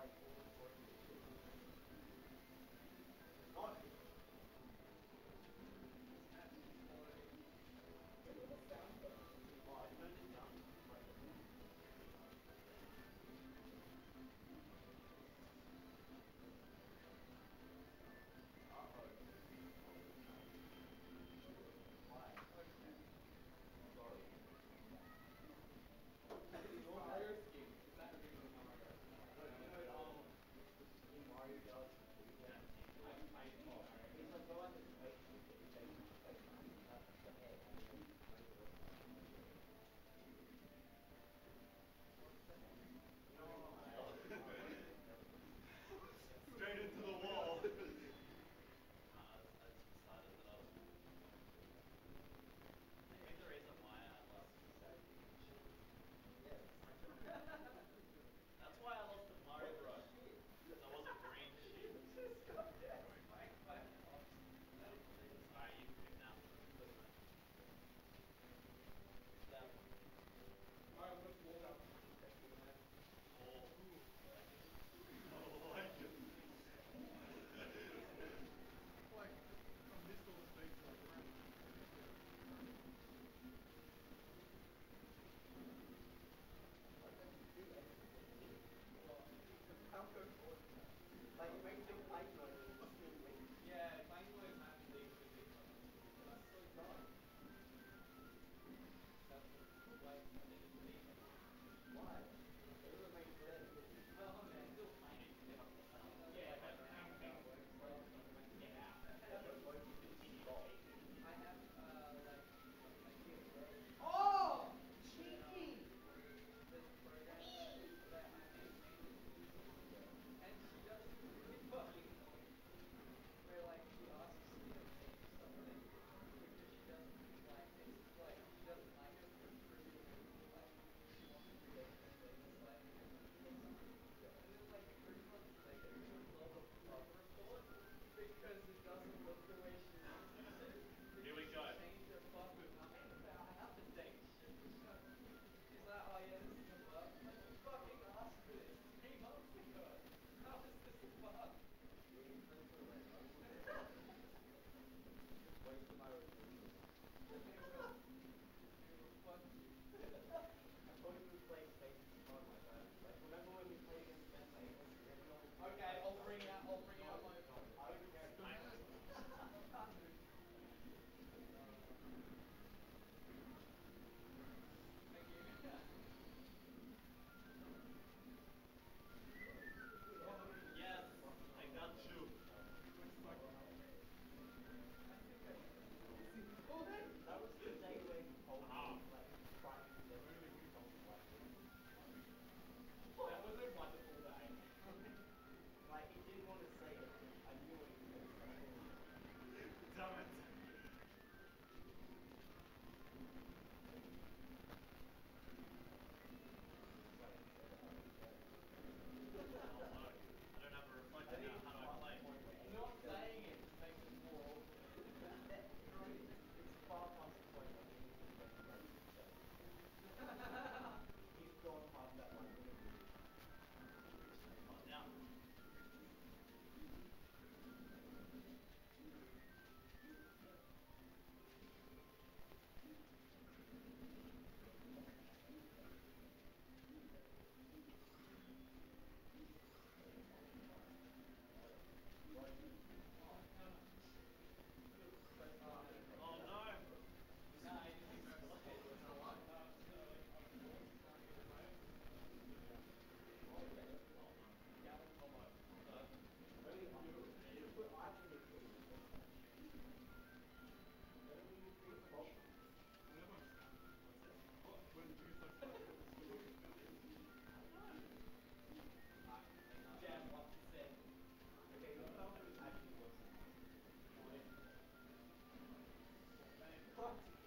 Straight into the wall. I just decided that I was. I think the reason why I lost that's why I lost to Mario Bros. Because I wasn't green shit. Alright, you can pick now. That one. Oh. Oh, like it. Like, I missed all the spaces on the ground. Like, it makes it play mode and it still wins. Yeah, playing mode happens even with this one. That's so dumb. Except for, like, I think it's decent. Why? It doesn't make sense. Well, man, still playing. Yeah, Like, but how how works. Like, get out. Yeah, but what if you just stop? I have, like, a kid, right? Oh! That, Cheeky! there's a program that my niece uses, and she does this really fucking annoying thing, where, like, she asks you to change something, because she doesn't, like, it's, like, she doesn't like it, but it's trivial reason, like, she wants to do extra things, like, or something, and then, like, 3 months later, she'll log a bug report, because it doesn't look the way she wants it to, Here because we she go. changed her fucking name without updating shit. She's like, oh yeah, this is a bug. I'm like, you fucking asked for this 3 months ago. How is this a bug? Yeah, you turn to red. Just wasted my resources. It will fuck you. I thought he was playing Space Fun like that. Like, remember when we played against Ben Mavis and everyone was doing Okay, like I'll bring out my. I don't care. Can't do. Thank you. Yes, I got you. I think I should have used this. Well, that was the day where he told me, Ah. like, he was trying his best to do something like this. That was a wonderful day. Like, he didn't want to say it. I knew what he was going to say. Damn it. Oh no. I don't have a reflector now. How do I play? Not saying it just makes it more awkward. It's far past the point of me using Ben He's gone past that line. Come on now. Oh no. No, I didn't think so. Gallon combo. Only you put ice in your food. Then when you freeze pop, I never understand. When do you like start with the story? Jam 1%. okay, you tell me it actually works. What?